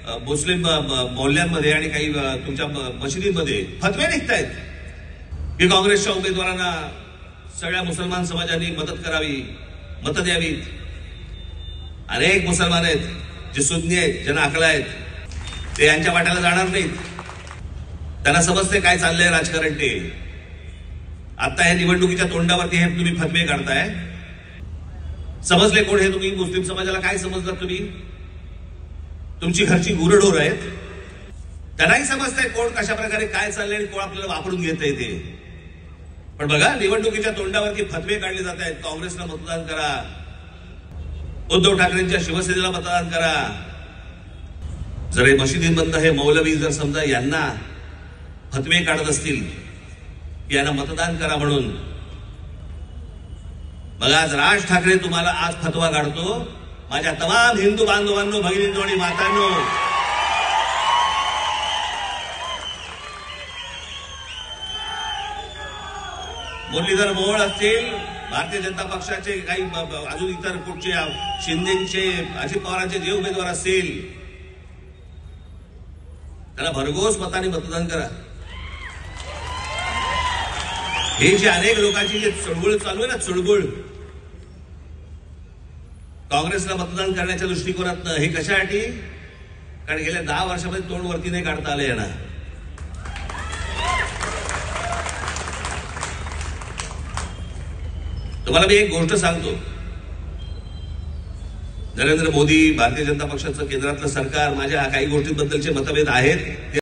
मुस्लिम मोहल्ल्यांमध्ये आणि काही तुमच्या मशिदींमध्ये फतवे निघतायत की काँग्रेसच्या उमेदवारांना सगळ्या मुसलमान समाजांनी मदत करावी, मतं द्यावीत. अनेक मुसलमान आहेत जे सुन्नी आहेत, ज्यांना अकला आहेत, ते यांच्या वाट्याला जाणार नाहीत. त्यांना समजते काय चाललंय राजकारण. ते आता हे निवडणुकीच्या तोंडावरती हे तुम्ही फतवे काढताय. समजले कोण हे तुम्ही? मुस्लिम समाजाला काय समजलं तुम्ही? तुमची घरची गुरढोर आहेत, त्यांनाही समजतंय कोण कशा प्रकारे काय चाललंय आणि कोण आपल्याला वापरून घेतंय ते. पण बघा, निवडणुकीच्या तोंडावरती फतवे काढले जात आहेत. काँग्रेसला मतदान करा, उद्धव ठाकरेंच्या शिवसेनेला मतदान करा. जर हे मशिदींमधनं हे मौलवी जर समजा यांना फतवे काढत असतील की यांना मतदान करा म्हणून, मग आज राज ठाकरे तुम्हाला आज फतवा काढतो. माझ्या तमाम हिंदू बांधवांनो, भगिनींनो आणि मातांनो, मुरलीधर मोहोळ असतील, भारतीय जनता पक्षाचे काही अजून इतर कुठचे शिंदेचे, अजित पवारांचे जे उमेदवार असतील, त्याला भरघोस मताने मतदान करा. हे जे अनेक लोकांची जे चळवळ चालू आहे ना, चळवळ काँग्रेसला मतदान करण्याच्या दृष्टिकोनातनं, हे कशासाठी? कारण गेल्या 10 वर्षामध्ये तोंड वरती नाही काढता आले यांना. तुम्हाला मी एक गोष्ट सांगतो, नरेंद्र मोदी, भारतीय जनता पक्षाचं केंद्रातलं सरकार, माझ्या काही गोष्टींबद्दलचे मतभेद आहेत.